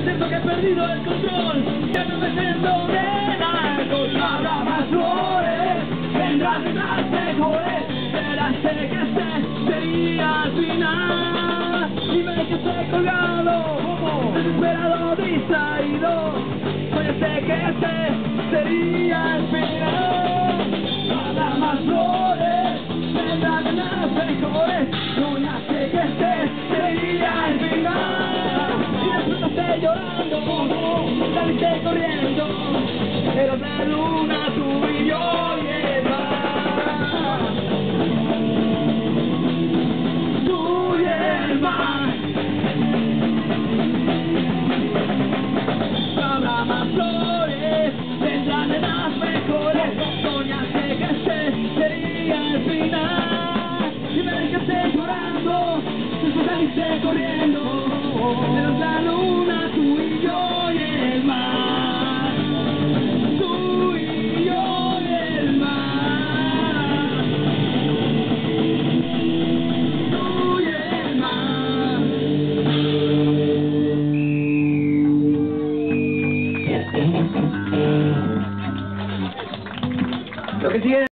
siento que he perdido el control, ya no me siento bien alto. Habrá más flores, vendrán más mejores, verás que sería el final. Y me quedé colgado, desesperado, distraído, puede ser que sería el final. Habrá más flores, vendrán más mejores, no ya sé que sería el final. Y despertaste llorando, saliste corriendo, eras la luna, tú y yo y el mar. Tú y el mar. Habrá más flores, vendrán de las mejores, soñaste que sería el final. Y me dejaste llorando, después saliste corriendo, eras la luna, tú y yo y el mar. Tú y yo y el mar. Tú y el mar. Lo que sigue